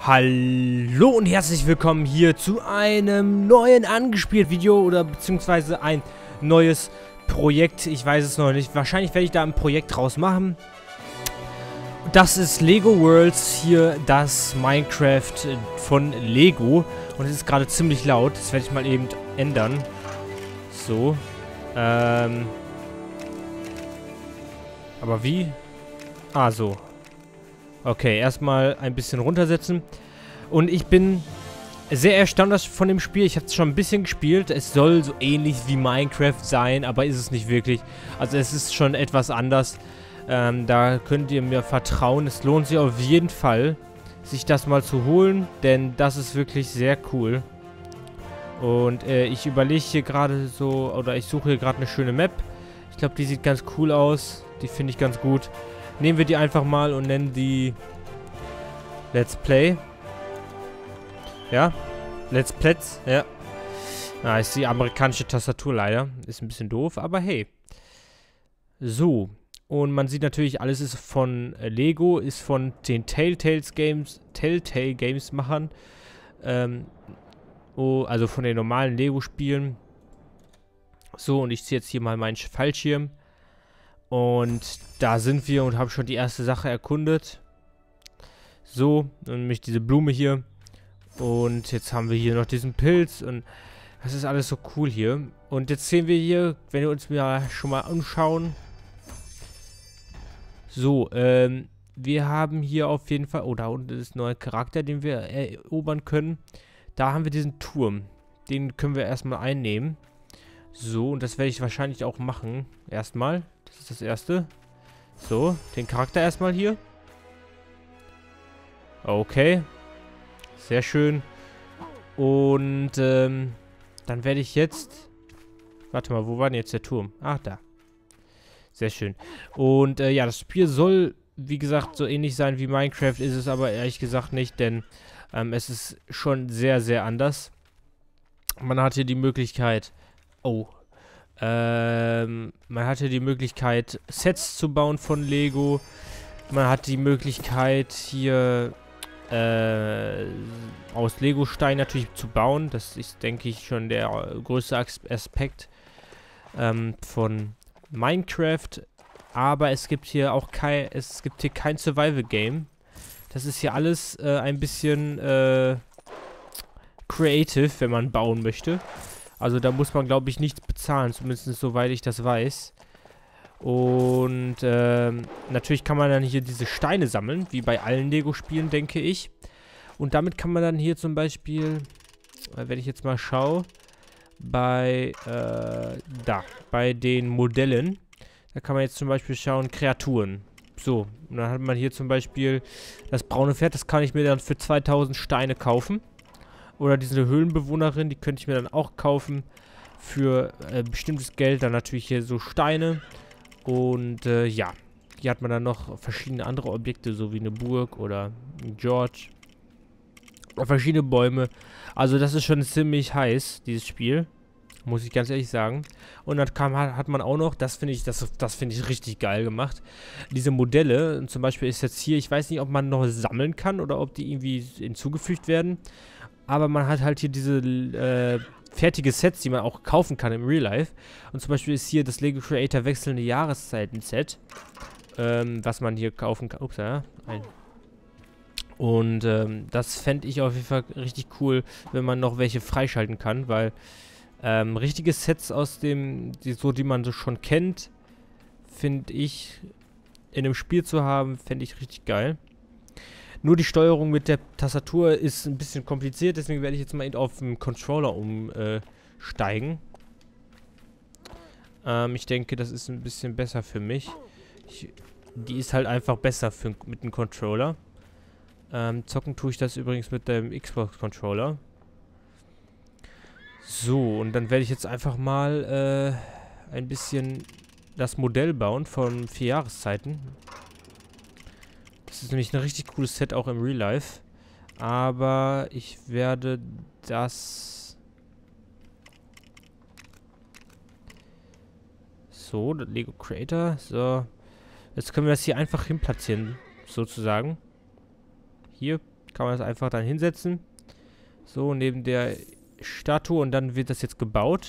Hallo und herzlich willkommen hier zu einem neuen Angespielt-Video oder beziehungsweise ein neues Projekt. Ich weiß es noch nicht. Wahrscheinlich werde ich da ein Projekt draus machen. Das ist Lego Worlds, hier das Minecraft von Lego. Und es ist gerade ziemlich laut. Das werde ich mal eben ändern. So. Aber wie? Ah, so. Okay, erstmal ein bisschen runtersetzen. Und ich bin sehr erstaunt von dem Spiel. Ich habe es schon ein bisschen gespielt. Es soll so ähnlich wie Minecraft sein, aber ist es nicht wirklich. Also es ist schon etwas anders. Da könnt ihr mir vertrauen. Es lohnt sich auf jeden Fall, sich das mal zu holen, denn das ist wirklich sehr cool. Und ich überlege hier gerade so, oder ich suche hier gerade eine schöne Map. Ich glaube, die sieht ganz cool aus. Die finde ich ganz gut. Nehmen wir die einfach mal und nennen die Let's Play. Ja. Let's Play. Ja. Ah, ist die amerikanische Tastatur leider. Ist ein bisschen doof, aber hey. So. Und man sieht natürlich, alles ist von Lego, ist von den Telltale Games Machern. Also von den normalen Lego-Spielen. So, und ich ziehe jetzt hier mal meinen Fallschirm. Und da sind wir und haben schon die erste Sache erkundet. So, und nämlich diese Blume hier. Und jetzt haben wir hier noch diesen Pilz. Und das ist alles so cool hier. Und jetzt sehen wir hier, wenn wir uns schon mal anschauen. So, wir haben hier auf jeden Fall... Oh, da unten ist ein neuer Charakter, den wir erobern können. Da haben wir diesen Turm. Den können wir erstmal einnehmen. So, und das werde ich wahrscheinlich auch machen. Erstmal. Das ist das erste. So, den Charakter erstmal hier. Okay. Sehr schön. Und, dann werde ich jetzt... Warte mal, wo war denn jetzt der Turm? Ach, da. Sehr schön. Und, ja, das Spiel soll, wie gesagt, so ähnlich sein wie Minecraft, ist es aber ehrlich gesagt nicht, denn es ist schon sehr, sehr anders. Man hat hier die Möglichkeit... Oh, man hatte die Möglichkeit, Sets zu bauen von Lego. Man hat die Möglichkeit, hier aus Lego-Stein natürlich zu bauen. Das ist, denke ich, schon der größte Aspekt von Minecraft. Aber es gibt hier auch kein Survival-Game. Das ist hier alles ein bisschen creative, wenn man bauen möchte. Also da muss man, glaube ich, nichts bezahlen, zumindest soweit ich das weiß. Und natürlich kann man dann hier diese Steine sammeln, wie bei allen Lego-Spielen, denke ich. Und damit kann man dann hier zum Beispiel, wenn ich jetzt mal schaue, bei den Modellen, da kann man jetzt zum Beispiel schauen, Kreaturen. So, und dann hat man hier zum Beispiel das braune Pferd, das kann ich mir dann für 2000 Steine kaufen. Oder diese Höhlenbewohnerin, die könnte ich mir dann auch kaufen für bestimmtes Geld. Dann natürlich hier so Steine. Und ja, hier hat man dann noch verschiedene andere Objekte, so wie eine Burg oder ein George. Oder verschiedene Bäume. Also das ist schon ziemlich heiß, dieses Spiel. Muss ich ganz ehrlich sagen. Und dann hat man auch noch, das finde ich richtig geil gemacht, diese Modelle. Und zum Beispiel ist jetzt hier, ich weiß nicht, ob man noch sammeln kann oder ob die irgendwie hinzugefügt werden. Aber man hat halt hier diese fertige Sets, die man auch kaufen kann im Real Life. Und zum Beispiel ist hier das Lego Creator wechselnde Jahreszeiten-Set, was man hier kaufen kann. Ups, ja. Und das fände ich auf jeden Fall richtig cool, wenn man noch welche freischalten kann, weil richtige Sets aus die man so schon kennt, finde ich, in einem Spiel zu haben, fände ich richtig geil. Nur die Steuerung mit der Tastatur ist ein bisschen kompliziert, deswegen werde ich jetzt mal auf den Controller umsteigen. Ich denke, das ist ein bisschen besser für mich. Die ist halt einfach besser mit dem Controller. Zocken tue ich das übrigens mit dem Xbox-Controller. So, und dann werde ich jetzt einfach mal ein bisschen das Modell bauen von 4 Jahreszeiten. Das ist nämlich ein richtig cooles Set, auch im Real Life. Aber ich werde das... So, das Lego Creator. So. Jetzt können wir das hier einfach hinplatzieren, sozusagen. Hier. Kann man das einfach dann hinsetzen. So, neben der Statue und dann wird das jetzt gebaut.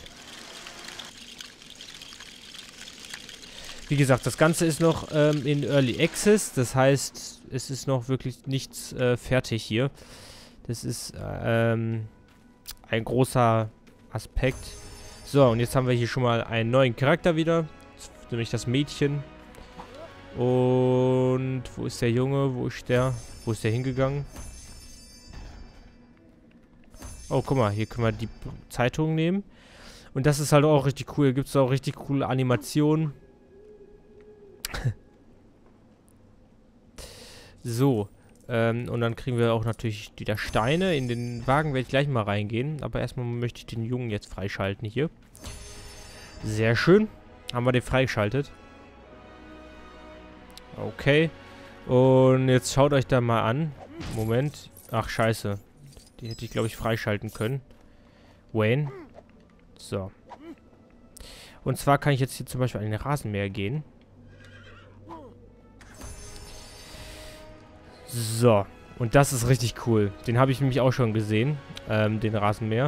Wie gesagt, das Ganze ist noch in Early Access. Das heißt, es ist noch wirklich nichts fertig hier. Das ist ein großer Aspekt. So, und jetzt haben wir hier schon mal einen neuen Charakter wieder. Nämlich das Mädchen. Und wo ist der Junge? Wo ist der? Wo ist der hingegangen? Oh, guck mal, hier können wir die Zeitung nehmen. Und das ist halt auch richtig cool. Hier gibt es auch richtig coole Animationen. So. Und dann kriegen wir auch natürlich wieder Steine. In den Wagen werde ich gleich mal reingehen. Aber erstmal möchte ich den Jungen jetzt freischalten hier. Sehr schön. Haben wir den freigeschaltet. Okay. Und jetzt schaut euch da mal an. Moment. Ach, scheiße. Die hätte ich, glaube ich, freischalten können. Wayne. So. Und zwar kann ich jetzt hier zum Beispiel an den Rasenmäher gehen. So. Und das ist richtig cool. Den habe ich nämlich auch schon gesehen. Den Rasenmäher.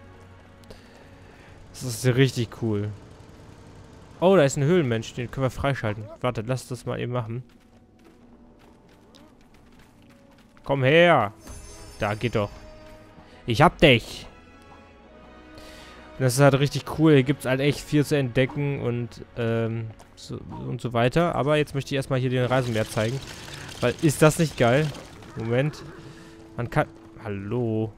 Das ist richtig cool. Oh, da ist ein Höhlenmensch. Den können wir freischalten. Warte, lass das mal eben machen. Komm her. Da, geht doch. Ich hab dich. Und das ist halt richtig cool. Hier gibt es halt echt viel zu entdecken und so weiter. Aber jetzt möchte ich erstmal hier den Rasenmäher zeigen. Weil, ist das nicht geil? Moment. Man kann... Hallo.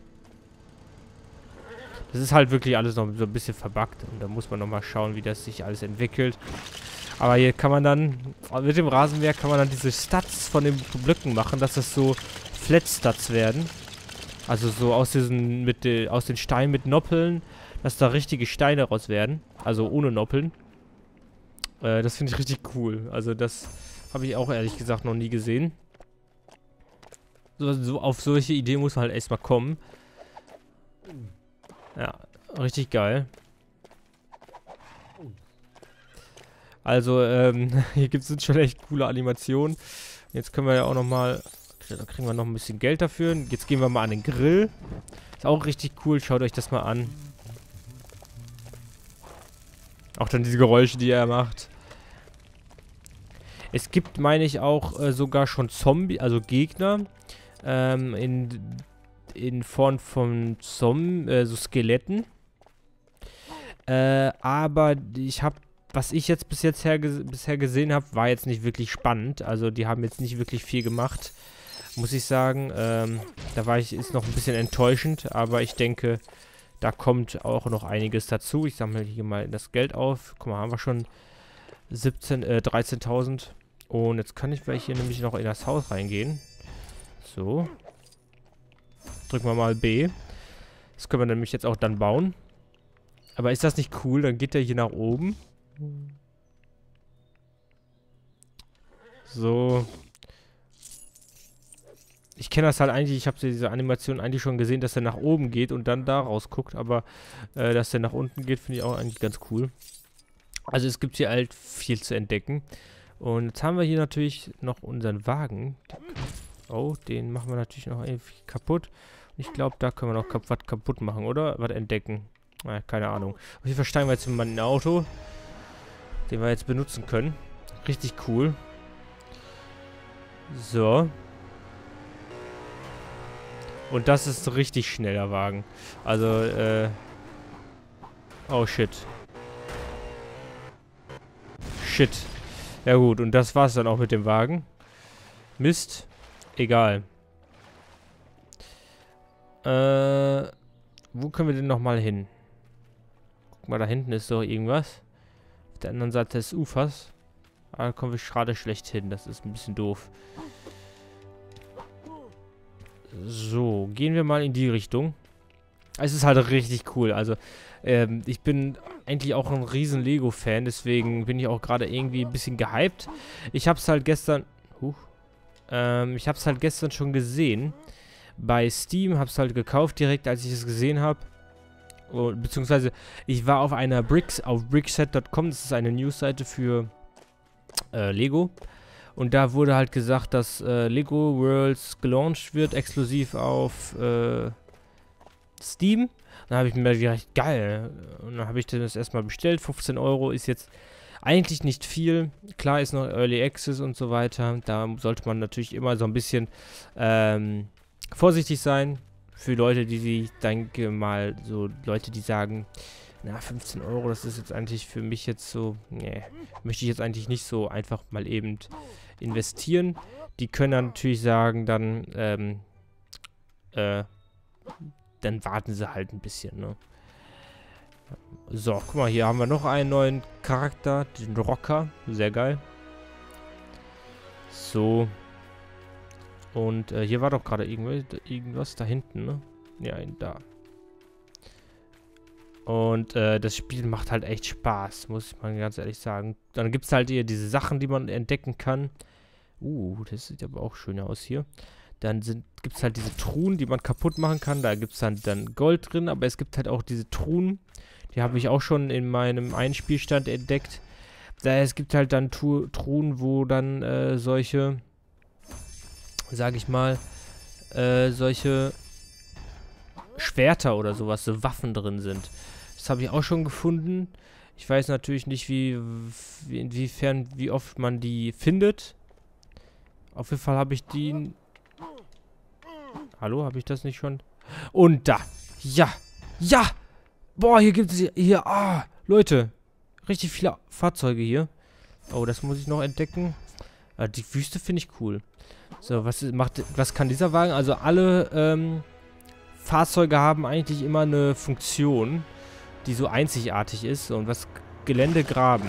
Das ist halt wirklich alles noch so ein bisschen verbuggt. Und da muss man nochmal schauen, wie das sich alles entwickelt. Aber hier kann man dann... Mit dem Rasenmäher kann man dann diese Stats von den Blöcken machen, dass das so Flat-Stats werden. Also so aus diesen... aus den Steinen mit Noppeln, dass da richtige Steine raus werden. Also ohne Noppeln. Das finde ich richtig cool. Also das habe ich auch ehrlich gesagt noch nie gesehen. So auf solche Ideen muss man halt erstmal kommen. Ja, richtig geil. Also, hier gibt es schon echt coole Animationen. Jetzt können wir ja auch nochmal... Da kriegen wir noch ein bisschen Geld dafür. Jetzt gehen wir mal an den Grill. Ist auch richtig cool. Schaut euch das mal an. Auch dann diese Geräusche, die er macht. Es gibt, meine ich, auch sogar schon also Gegner. In Form von so Skeletten. Aber was ich jetzt bisher gesehen habe, war jetzt nicht wirklich spannend. Also die haben jetzt nicht wirklich viel gemacht, muss ich sagen. Ist noch ein bisschen enttäuschend, aber ich denke, da kommt auch noch einiges dazu. Ich sammle hier mal das Geld auf. Guck mal, haben wir schon 13.000. Und jetzt kann ich vielleicht hier nämlich noch in das Haus reingehen. So. Drücken wir mal B. Das können wir nämlich jetzt auch dann bauen. Aber ist das nicht cool? Dann geht der hier nach oben. So. Ich kenne das halt eigentlich, ich habe diese Animation eigentlich schon gesehen, dass er nach oben geht und dann da rausguckt. Aber dass der nach unten geht, finde ich auch eigentlich ganz cool. Also es gibt hier halt viel zu entdecken. Und jetzt haben wir hier natürlich noch unseren Wagen. Oh, den machen wir natürlich noch irgendwie kaputt. Und ich glaube, da können wir noch was kaputt machen, oder? Was entdecken. Keine Ahnung. Auf jeden Fall steigen wir jetzt in mein Auto, den wir jetzt benutzen können. Richtig cool. So. Und das ist ein richtig schneller Wagen. Also, oh, shit. Shit. Ja gut, und das war's dann auch mit dem Wagen. Mist. Egal. Wo können wir denn nochmal hin? Guck mal, da hinten ist doch irgendwas. Auf der anderen Seite des Ufers. Aber da kommen wir gerade schlecht hin. Das ist ein bisschen doof. So, gehen wir mal in die Richtung. Es ist halt richtig cool. Also, ich bin eigentlich auch ein riesen Lego-Fan. Deswegen bin ich auch gerade irgendwie ein bisschen gehypt. Ich hab's halt gestern... ich hab's halt gestern schon gesehen. Bei Steam, hab's halt gekauft direkt, als ich es gesehen habe. Beziehungsweise, ich war auf einer auf brickset.com. Das ist eine Newsseite für Lego. Und da wurde halt gesagt, dass Lego Worlds gelauncht wird, exklusiv auf Steam. Dann habe ich mir gedacht, geil. Und dann habe ich das erstmal bestellt. 15 Euro ist jetzt eigentlich nicht viel. Klar ist noch Early Access und so weiter. Da sollte man natürlich immer so ein bisschen vorsichtig sein. Für Leute, ich denke mal, so Leute, die sagen, na, 15 Euro, das ist jetzt eigentlich für mich jetzt so, nee, möchte ich jetzt eigentlich nicht so einfach mal eben investieren. Die können dann natürlich sagen, dann warten sie halt ein bisschen, ne? So, guck mal, hier haben wir noch einen neuen Charakter, den Rocker, sehr geil. So. Und hier war doch gerade irgendwas da hinten, ne? Ja, da. Und das Spiel macht halt echt Spaß, muss man ganz ehrlich sagen. Dann gibt es halt hier diese Sachen, die man entdecken kann. Das sieht aber auch schön aus hier. Dann gibt es halt diese Truhen, die man kaputt machen kann. Da gibt es dann Gold drin, aber es gibt halt auch diese Truhen. Die habe ich auch schon in meinem Einspielstand entdeckt. Es gibt halt dann Truhen, wo dann solche, sag ich mal, solche Schwerter oder sowas, so Waffen drin sind. Das habe ich auch schon gefunden. Ich weiß natürlich nicht, inwiefern, wie oft man die findet. Auf jeden Fall habe ich die... Hallo, habe ich das nicht schon? Und da. Ja. Ja. Boah, hier gibt es... Hier, Leute. Richtig viele Fahrzeuge hier. Oh, das muss ich noch entdecken. Die Wüste finde ich cool. So, was kann dieser Wagen? Also alle, Fahrzeuge haben eigentlich immer eine Funktion, die so einzigartig ist. Und was Gelände graben.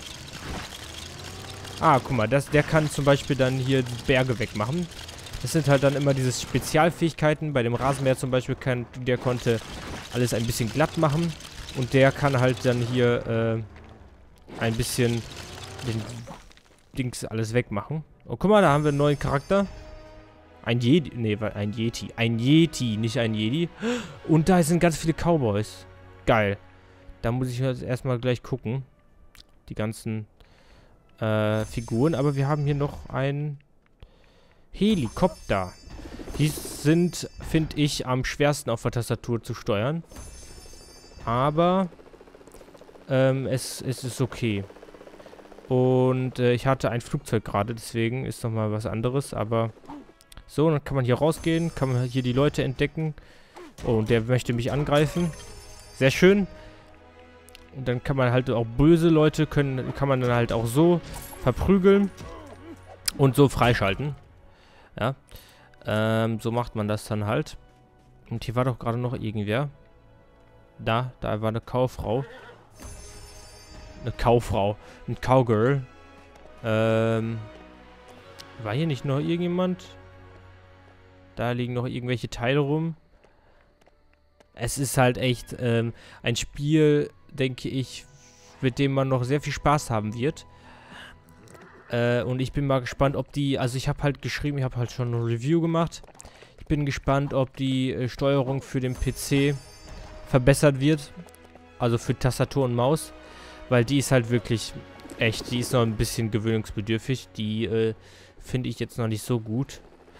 Guck mal, der kann zum Beispiel dann hier die Berge wegmachen. Das sind halt dann immer diese Spezialfähigkeiten. Bei dem Rasenmäher zum Beispiel der konnte alles ein bisschen glatt machen. Und der kann halt dann hier ein bisschen den Dings alles wegmachen. Oh, guck mal, da haben wir einen neuen Charakter. Ein Jedi. Nee, ein Yeti. Ein Yeti, nicht ein Jedi. Und da sind ganz viele Cowboys. Geil. Da muss ich jetzt erstmal gleich gucken. Die ganzen Figuren. Aber wir haben hier noch einen Helikopter. Die sind, finde ich, am schwersten auf der Tastatur zu steuern. Aber es ist okay. Und ich hatte ein Flugzeug gerade, deswegen ist nochmal was anderes. Aber so, dann kann man hier rausgehen, kann man hier die Leute entdecken. Oh, und der möchte mich angreifen. Sehr schön. Und dann kann man halt auch böse Leute, kann man dann halt auch so verprügeln und so freischalten. Ja. So macht man das dann halt. Und hier war doch gerade noch irgendwer. Da war eine Kauffrau. Eine Kauffrau. Ein Cowgirl. War hier nicht noch irgendjemand? Da liegen noch irgendwelche Teile rum. Es ist halt echt ein Spiel, denke ich, mit dem man noch sehr viel Spaß haben wird. Und ich bin mal gespannt, ob die... Also ich habe halt geschrieben, ich habe halt schon ein Review gemacht. Ich bin gespannt, ob die Steuerung für den PC verbessert wird. Also für Tastatur und Maus. Weil die ist halt wirklich echt, die ist noch ein bisschen gewöhnungsbedürftig. Die finde ich jetzt noch nicht so gut.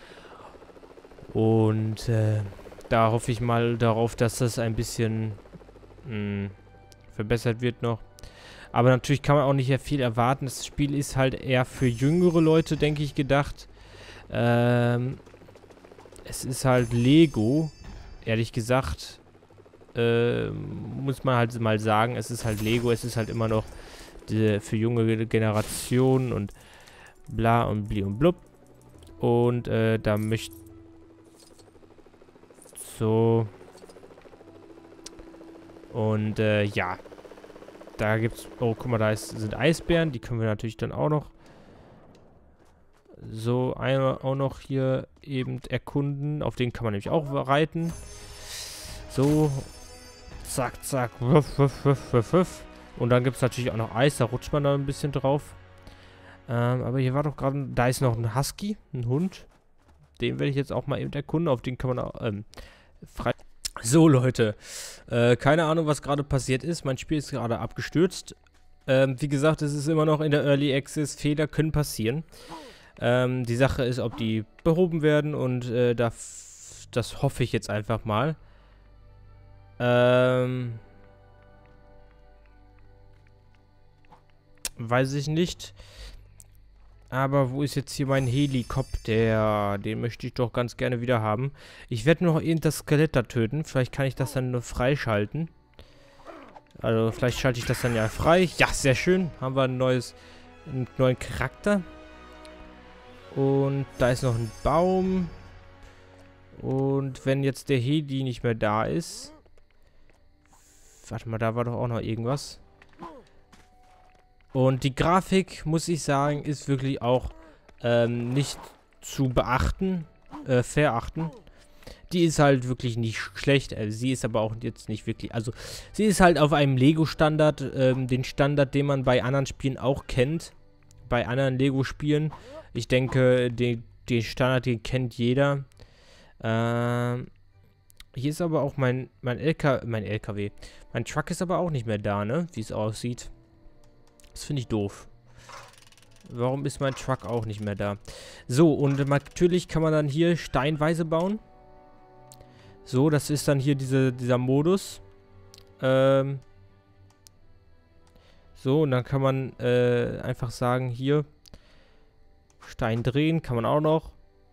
Und da hoffe ich mal darauf, dass das ein bisschen verbessert wird noch. Aber natürlich kann man auch nicht viel erwarten. Das Spiel ist halt eher für jüngere Leute, denke ich, gedacht. Es ist halt Lego. Ehrlich gesagt, muss man halt mal sagen, es ist halt Lego. Es ist halt immer noch für junge Generationen und bla und bli und blub. Und da möchte... So. Und ja. Da gibt's... Oh, guck mal, da sind Eisbären. Die können wir natürlich dann auch noch so auch noch hier eben erkunden. Auf den kann man nämlich auch reiten. So. Zack, zack. Wuff, wuff, wuff, wuff, wuff. Und dann gibt es natürlich auch noch Eis. Da rutscht man da ein bisschen drauf. Aber hier war doch gerade... Da ist noch ein Husky. Ein Hund. Den werde ich jetzt auch mal eben erkunden. Auf den kann man auch frei... So, Leute. Keine Ahnung, was gerade passiert ist. Mein Spiel ist gerade abgestürzt. Wie gesagt, es ist immer noch in der Early Access. Fehler können passieren. Die Sache ist, ob die behoben werden und das hoffe ich jetzt einfach mal. Weiß ich nicht. Aber wo ist jetzt hier mein Helikopter? Den möchte ich doch ganz gerne wieder haben. Ich werde noch eben das Skelett da töten. Vielleicht kann ich das dann nur freischalten. Also vielleicht schalte ich das dann ja frei. Ja, sehr schön. Haben wir einen neuen Charakter. Und da ist noch ein Baum. Und wenn jetzt der Heli nicht mehr da ist... Warte mal, da war doch auch noch irgendwas. Und die Grafik, muss ich sagen, ist wirklich auch nicht zu verachten. Die ist halt wirklich nicht schlecht. Sie ist aber auch jetzt nicht wirklich... Also, sie ist halt auf einem Lego-Standard. Den Standard, den man bei anderen Spielen auch kennt. Bei anderen Lego-Spielen. Ich denke, den Standard, den kennt jeder. Hier ist aber auch mein LKW. Mein Truck ist aber auch nicht mehr da, ne? Wie es aussieht. Das finde ich doof. Warum ist mein Truck auch nicht mehr da? So, und natürlich kann man dann hier steinweise bauen. So, das ist dann hier dieser Modus. So, und dann kann man einfach sagen, hier Stein drehen, kann man auch noch.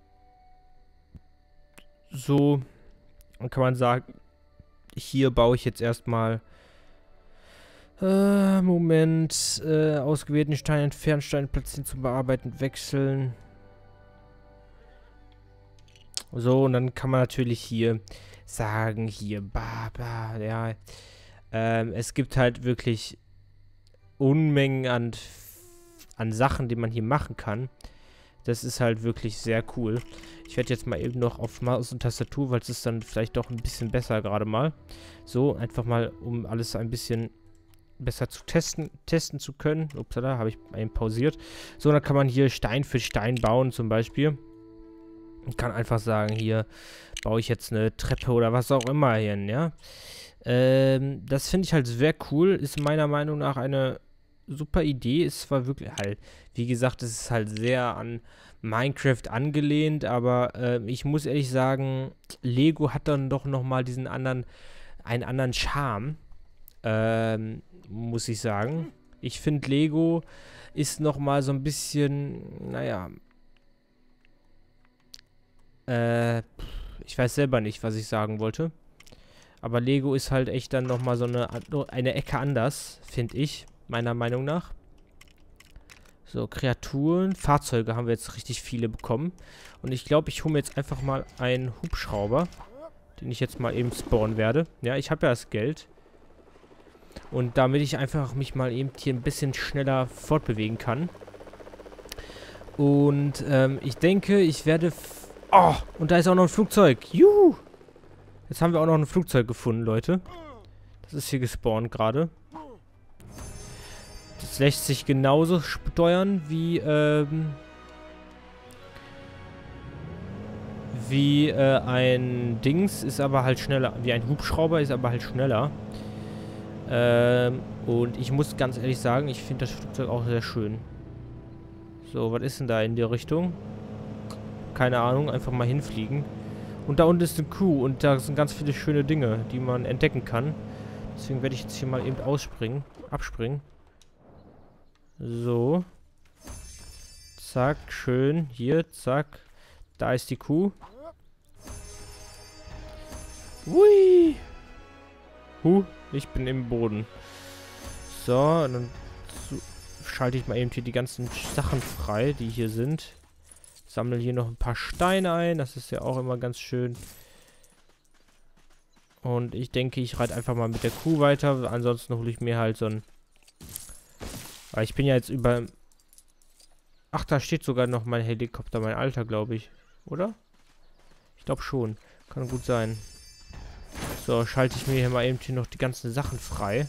So, dann kann man sagen, hier baue ich jetzt erstmal Moment, ausgewählten Stein entfernen, Stein platzieren, zum Bearbeiten wechseln. So, und dann kann man natürlich hier sagen, hier, ja. Es gibt halt wirklich Unmengen an Sachen, die man hier machen kann. Das ist halt wirklich sehr cool. Ich werde jetzt mal eben noch auf Maus und Tastatur, weil es ist dann vielleicht doch ein bisschen besser gerade mal. So, einfach mal, um alles ein bisschen besser zu testen zu können. Upsala, habe ich einen pausiert. So, dann kann man hier Stein für Stein bauen zum Beispiel. Man kann einfach sagen, hier baue ich jetzt eine Treppe oder was auch immer hin, ja. Das finde ich halt sehr cool. Ist meiner Meinung nach eine super Idee. Es war wirklich halt, wie gesagt, es ist halt sehr an Minecraft angelehnt, aber ich muss ehrlich sagen, Lego hat dann doch nochmal einen anderen Charme, muss ich sagen. Ich finde, Lego ist nochmal so ein bisschen, naja, ich weiß selber nicht, was ich sagen wollte. Aber Lego ist halt echt dann nochmal so eine Ecke anders, finde ich, meiner Meinung nach. So, Kreaturen, Fahrzeuge haben wir jetzt richtig viele bekommen. Und ich glaube, ich hole mir jetzt einfach mal einen Hubschrauber, den ich jetzt mal eben spawnen werde. Ja, ich habe ja das Geld. Und damit ich einfach mich mal eben hier ein bisschen schneller fortbewegen kann. Und ich denke, ich werde... Oh, und da ist auch noch ein Flugzeug. Juhu! Jetzt haben wir auch noch ein Flugzeug gefunden, Leute. Das ist hier gespawnt gerade. Das lässt sich genauso steuern wie ein Dings, ist aber halt schneller. Wie ein Hubschrauber, ist aber halt schneller. Und ich muss ganz ehrlich sagen, ich finde das Flugzeug auch sehr schön. So, was ist denn da in die Richtung? Keine Ahnung, einfach mal hinfliegen. Und da unten ist eine Kuh und da sind ganz viele schöne Dinge, die man entdecken kann. Deswegen werde ich jetzt hier mal eben abspringen. So. Zack, schön. Hier, zack. Da ist die Kuh. Hui. Ich bin im Boden. So, und dann schalte ich mal eben hier die ganzen Sachen frei, die hier sind. Sammle hier noch ein paar Steine ein. Das ist ja auch immer ganz schön. Und ich denke, ich reite einfach mal mit der Kuh weiter. Ansonsten hole ich mir halt so ein... Weil ich bin ja jetzt über... Ach, da steht sogar noch mein Helikopter, mein alter, glaube ich. Oder? Ich glaube schon. Kann gut sein. So, schalte ich mir hier mal eben hier noch die ganzen Sachen frei.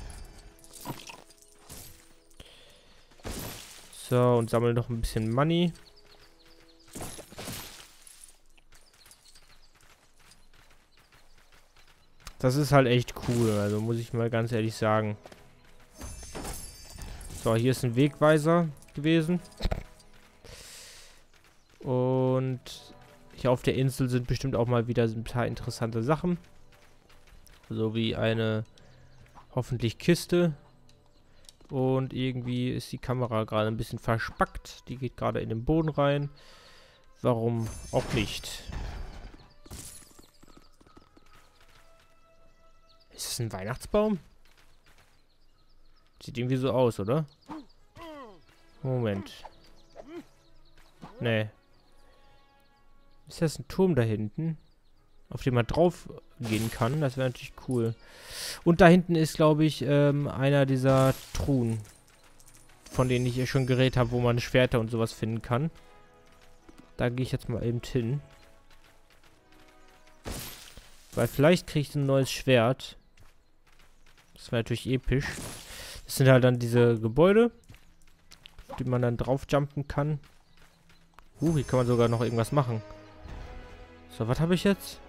So, und sammle noch ein bisschen Money. Das ist halt echt cool, also muss ich mal ganz ehrlich sagen. So, hier ist ein Wegweiser gewesen. hier auf der Insel sind bestimmt auch mal wieder ein paar interessante Sachen. So wie eine hoffentlich Kiste. Und irgendwie ist die Kamera gerade ein bisschen verspackt. Die geht gerade in den Boden rein. Warum auch nicht? Ist das ein Weihnachtsbaum? Sieht irgendwie so aus, oder? Moment. Nee. Ist das ein Turm da hinten? Auf den man drauf gehen kann? Das wäre natürlich cool. Und da hinten ist, glaube ich, einer dieser Truhen. Von denen ich schon geredet habe, wo man Schwerter und sowas finden kann. Da gehe ich jetzt mal eben hin. Weil vielleicht kriege ich ein neues Schwert. Das wäre natürlich episch. Das sind halt dann diese Gebäude, auf die man dann drauf jumpen kann. Hier kann man sogar noch irgendwas machen. So, was habe ich jetzt?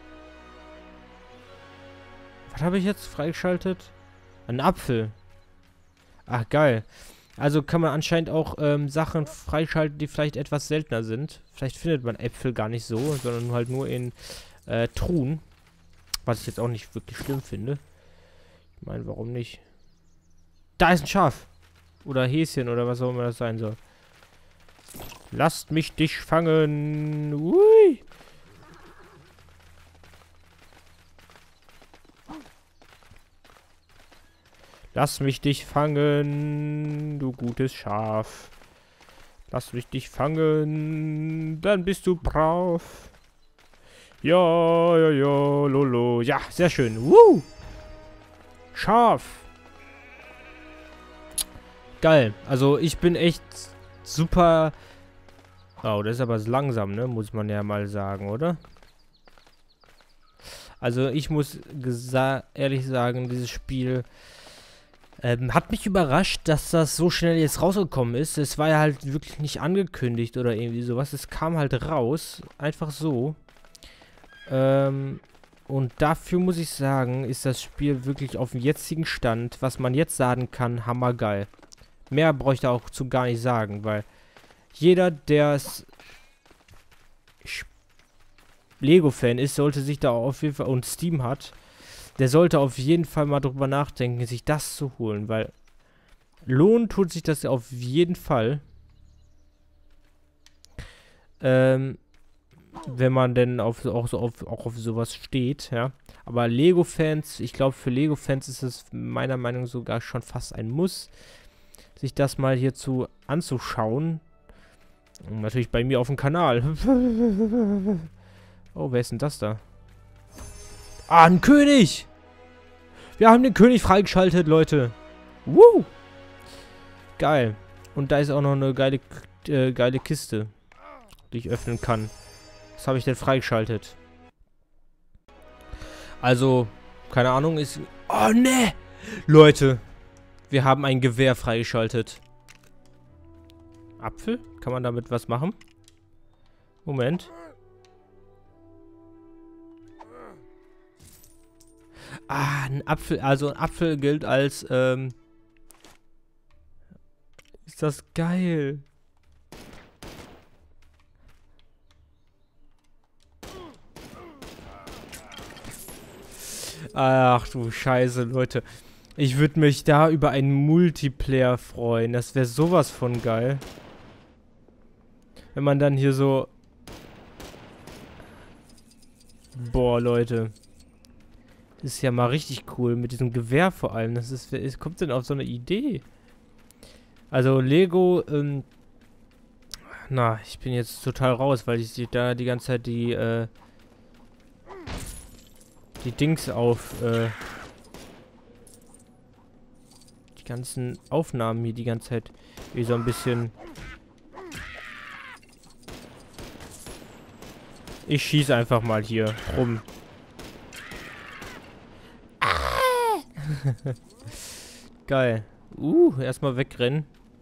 Was habe ich jetzt freigeschaltet? Ein Apfel. Ach, geil. Also kann man anscheinend auch Sachen freischalten, die vielleicht etwas seltener sind. Vielleicht findet man Äpfel gar nicht so, sondern halt nur in Truhen. Was ich jetzt auch nicht wirklich schlimm finde. Ich meine, warum nicht? Da ist ein Schaf. Oder Häschen oder was auch immer das sein soll. Lasst mich dich fangen. Ui. Lass mich dich fangen, du gutes Schaf. Lass mich dich fangen, dann bist du brav. Ja, ja, ja, lolo. Ja, sehr schön. Schaf. Geil. Also ich bin echt super... Oh, das ist aber langsam, ne? Muss man ja mal sagen, oder? Also ich muss ehrlich sagen, dieses Spiel... hat mich überrascht, dass das so schnell jetzt rausgekommen ist. Es war ja halt wirklich nicht angekündigt oder irgendwie sowas. Es kam halt raus. Einfach so. Und dafür muss ich sagen, ist das Spiel wirklich auf dem jetzigen Stand, was man jetzt sagen kann, hammergeil. Mehr brauche ich da auch zu gar nicht sagen, weil jeder, der Lego-Fan ist, sollte sich da auf jeden Fall, und Steam hat, der sollte auf jeden Fall mal drüber nachdenken, sich das zu holen, weil lohnen tut sich das auf jeden Fall. Wenn man denn auch auf sowas steht, ja. Aber Lego-Fans, ich glaube für Lego-Fans ist es meiner Meinung nach sogar schon fast ein Muss, sich das mal hierzu anzuschauen. Und natürlich bei mir auf dem Kanal. Oh, wer ist denn das da? Ah, ein König! Wir haben den König freigeschaltet, Leute. Woo! Geil. Und da ist auch noch eine geile Kiste, die ich öffnen kann. Was habe ich denn freigeschaltet? Also, keine Ahnung, ist... Oh, ne! Leute, wir haben ein Gewehr freigeschaltet. Apfel? Kann man damit was machen? Moment. Ah, ein Apfel. Also ein Apfel gilt als, ist das geil. Ach du Scheiße, Leute. Ich würde mich da über einen Multiplayer freuen. Das wäre sowas von geil. Wenn man dann hier so... Boah, Leute. Das ist ja mal richtig cool. Mit diesem Gewehr vor allem. Das ist... Wer kommt denn auf so eine Idee? Also Lego, na, ich bin jetzt total raus, weil ich da die ganze Zeit die Dings auf, die ganzen Aufnahmen hier die ganze Zeit wie so ein bisschen... Ich schieße einfach mal hier rum. Geil. Erstmal wegrennen.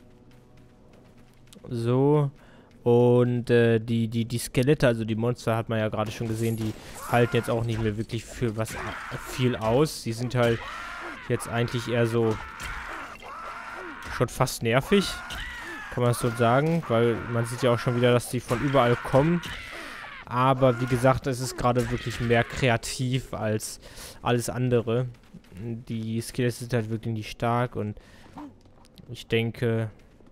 So. Und die Skelette, also die Monster, hat man ja gerade schon gesehen, die halten jetzt auch nicht mehr wirklich für was viel aus. Die sind halt jetzt eigentlich eher so schon fast nervig. Kann man es so sagen, weil man sieht ja auch schon wieder, dass die von überall kommen. Aber wie gesagt, es ist gerade wirklich mehr kreativ als alles andere. Die Skills sind halt wirklich nicht stark und ich denke,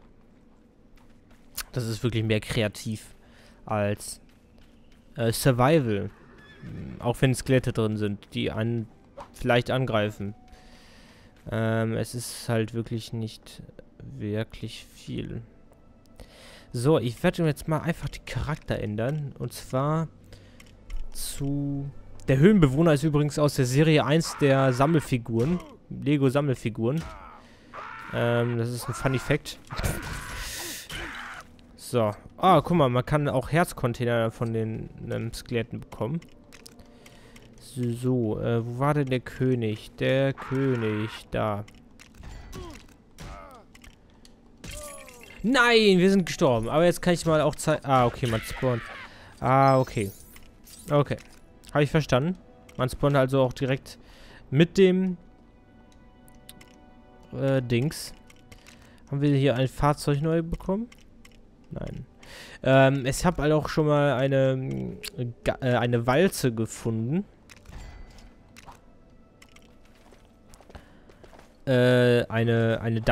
das ist wirklich mehr kreativ als Survival. Auch wenn Skelette drin sind, die vielleicht angreifen. Es ist halt wirklich nicht wirklich viel. So, ich werde jetzt mal einfach die Charakter ändern. Und zwar zu... Der Höhlenbewohner ist übrigens aus der Serie 1 der Sammelfiguren. Lego-Sammelfiguren. Das ist ein Funny Fact. So. Ah, guck mal, man kann auch Herzcontainer von den Skeletten bekommen. So, wo war denn der König? Der König, da. Nein, wir sind gestorben. Aber jetzt kann ich mal auch zeigen... Ah, okay, man spawnt. Ah, okay. Okay. Habe ich verstanden. Man spawnt also auch direkt mit dem Dings. Haben wir hier ein Fahrzeug neu bekommen? Nein. Ich habe halt auch schon mal eine Walze gefunden. Eine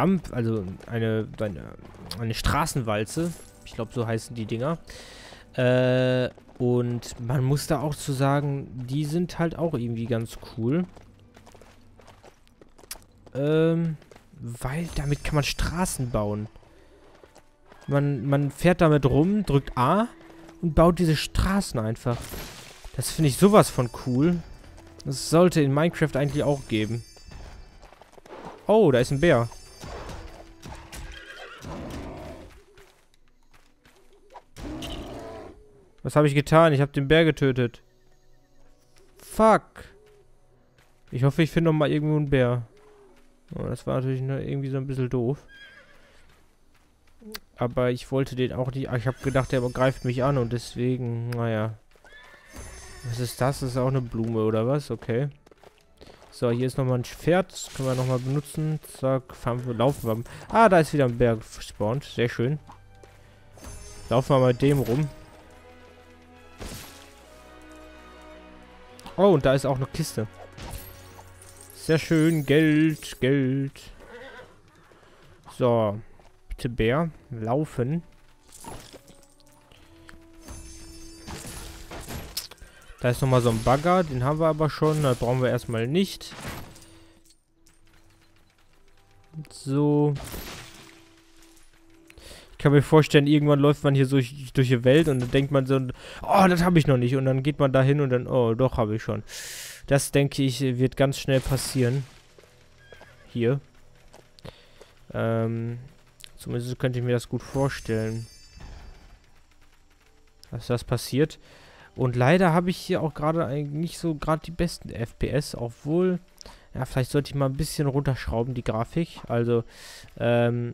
Straßenwalze. Ich glaube, so heißen die Dinger. Und man muss da auch zu sagen, die sind halt auch irgendwie ganz cool. Weil damit kann man Straßen bauen. Man fährt damit rum, drückt A und baut diese Straßen einfach. Das finde ich sowas von cool. Das sollte in Minecraft eigentlich auch geben. Oh, da ist ein Bär. Was habe ich getan? Ich habe den Bär getötet. Fuck. Ich hoffe, ich finde noch mal irgendwo einen Bär. Oh, das war natürlich irgendwie so ein bisschen doof. Aber ich wollte den auch nicht... Ich habe gedacht, der greift mich an und deswegen... Naja. Was ist das? Das ist auch eine Blume oder was? Okay. So, hier ist nochmal ein Pferd. Das können wir nochmal benutzen. Zack, laufen wir. Ah, da ist wieder ein Bär gespawnt. Sehr schön. Laufen wir mal mit dem rum. Oh, und da ist auch eine Kiste. Sehr schön. Geld, Geld. So. Bitte Bär. Laufen. Da ist nochmal so ein Bagger. Den haben wir aber schon. Das brauchen wir erstmal nicht. So. Ich kann mir vorstellen, irgendwann läuft man hier so durch die Welt und dann denkt man so, oh, das habe ich noch nicht. Und dann geht man da hin und dann, oh, doch, habe ich schon. Das, denke ich, wird ganz schnell passieren. Hier. Zumindest könnte ich mir das gut vorstellen. Dass das passiert. Und leider habe ich hier auch gerade nicht so gerade die besten FPS, obwohl, ja, vielleicht sollte ich mal ein bisschen runterschrauben, die Grafik. Also, ein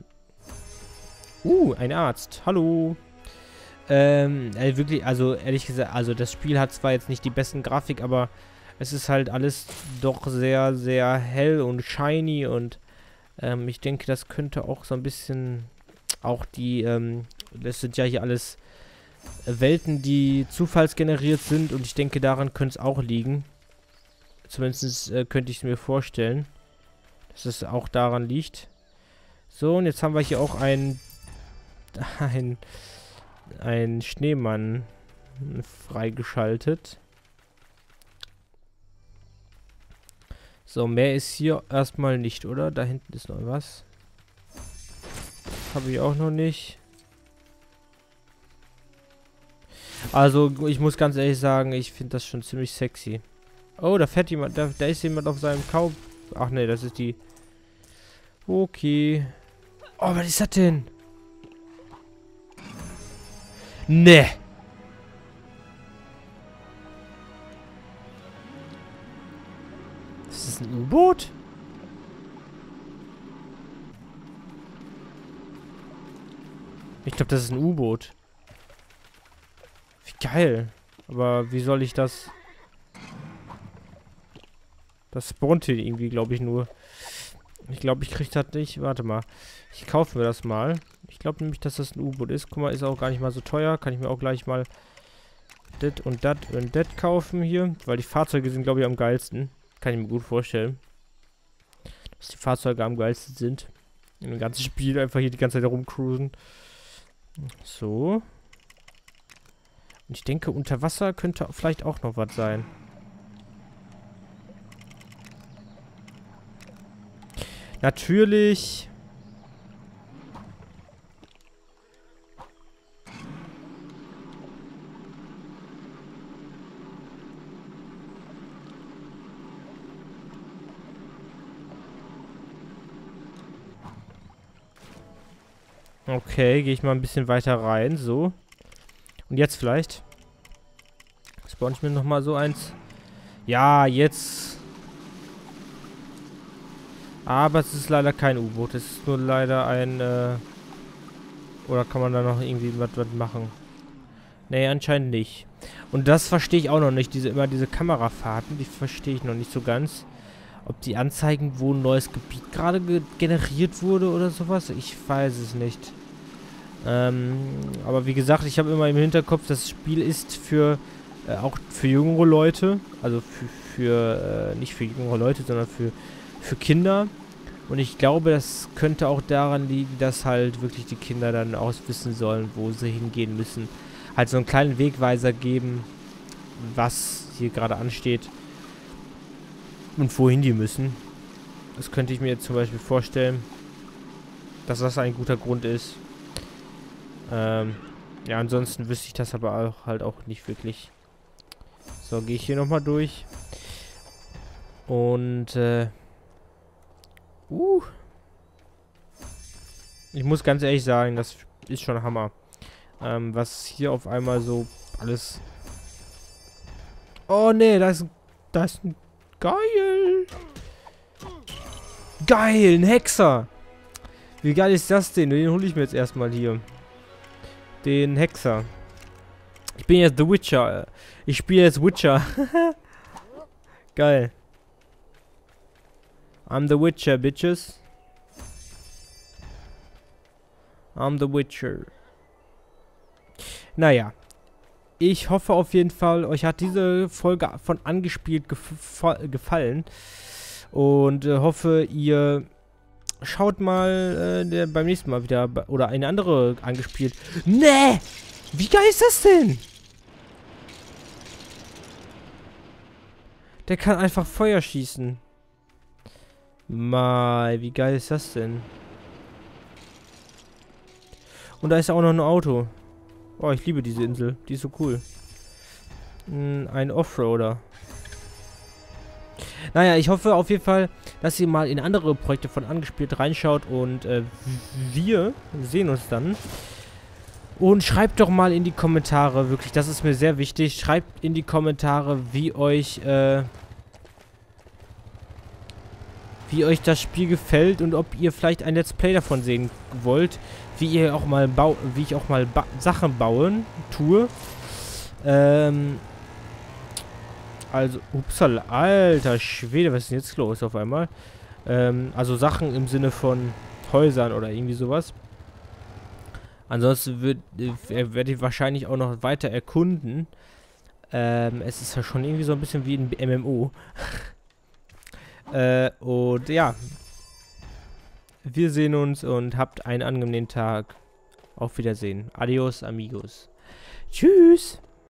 Arzt. Hallo. Wirklich, also ehrlich gesagt, also das Spiel hat zwar jetzt nicht die besten Grafik, aber es ist halt alles doch sehr, sehr hell und shiny und ich denke, das könnte auch so ein bisschen auch das sind ja hier alles Welten, die zufallsgeneriert sind und ich denke, daran könnte es auch liegen. Zumindest könnte ich es mir vorstellen, dass es auch daran liegt. So, und jetzt haben wir hier auch einen Schneemann freigeschaltet. So, mehr ist hier erstmal nicht, oder? Da hinten ist noch was. Habe ich auch noch nicht. Also, ich muss ganz ehrlich sagen, ich finde das schon ziemlich sexy. Oh, da fährt jemand, da ist jemand auf seinem Kaub. Ach ne, das ist die... Okay. Oh, was ist das denn? Ne. Das ist ein U-Boot? Ich glaube, das ist ein U-Boot. Wie geil. Aber wie soll ich das... Das spawnt hier irgendwie, glaube ich, nur. Ich glaube, ich kriege das nicht. Warte mal. Ich kaufe mir das mal. Ich glaube nämlich, dass das ein U-Boot ist. Guck mal, ist auch gar nicht mal so teuer. Kann ich mir auch gleich mal das und das kaufen hier. Weil die Fahrzeuge sind, glaube ich, am geilsten. Kann ich mir gut vorstellen. Dass die Fahrzeuge am geilsten sind. In dem ganzen Spiel einfach hier die ganze Zeit rumcruisen. So. Und ich denke, unter Wasser könnte vielleicht auch noch was sein. Natürlich. Okay, gehe ich mal ein bisschen weiter rein, so. Und jetzt vielleicht. Spawn ich mir nochmal so eins. Ja, jetzt. Aber es ist leider kein U-Boot. Es ist nur leider ein, oder kann man da noch irgendwie was machen? Nee, anscheinend nicht. Und das verstehe ich auch noch nicht. Immer diese Kamerafahrten, die verstehe ich noch nicht so ganz. Ob die anzeigen, wo ein neues Gebiet gerade generiert wurde oder sowas. Ich weiß es nicht. Aber wie gesagt, ich habe immer im Hinterkopf, das Spiel ist für auch für jüngere Leute. Also nicht für jüngere Leute, sondern für Kinder. Und ich glaube, das könnte auch daran liegen, dass halt wirklich die Kinder dann auch wissen sollen, wo sie hingehen müssen. Halt so einen kleinen Wegweiser geben, was hier gerade ansteht und wohin die müssen. Das könnte ich mir jetzt zum Beispiel vorstellen, dass das ein guter Grund ist. Ja, ansonsten wüsste ich das aber auch halt auch nicht wirklich. So, gehe ich hier nochmal durch. Und, ich muss ganz ehrlich sagen, das ist schon Hammer. Was hier auf einmal so alles... Oh, nee, das ist ein... Geil! Geil, ein Hexer! Wie geil ist das denn? Den hole ich mir jetzt erstmal hier. Den Hexer. Ich bin jetzt The Witcher. Ich spiele jetzt Witcher. Geil. I'm the Witcher, bitches. I'm the Witcher. Naja. Ich hoffe auf jeden Fall, euch hat diese Folge von Angespielt gefallen. Und hoffe, ihr schaut mal beim nächsten Mal wieder oder eine andere Angespielt. Nee! Wie geil ist das denn? Der kann einfach Feuer schießen. Mal, wie geil ist das denn? Und da ist auch noch ein Auto. Oh, ich liebe diese Insel. Die ist so cool. Ein Offroader. Naja, ich hoffe auf jeden Fall, dass ihr mal in andere Projekte von Angespielt reinschaut. Und wir sehen uns dann. Und schreibt doch mal in die Kommentare, wirklich, das ist mir sehr wichtig. Schreibt in die Kommentare, wie euch das Spiel gefällt und ob ihr vielleicht ein Let's Play davon sehen wollt, wie ich auch mal Sachen bauen tue. Also, upsala, alter Schwede, was ist denn jetzt los auf einmal? Also Sachen im Sinne von Häusern oder irgendwie sowas. Ansonsten werde ich wahrscheinlich auch noch weiter erkunden. Es ist ja schon irgendwie so ein bisschen wie ein MMO. Und ja. Wir sehen uns und habt einen angenehmen Tag. Auf Wiedersehen. Adios, amigos. Tschüss.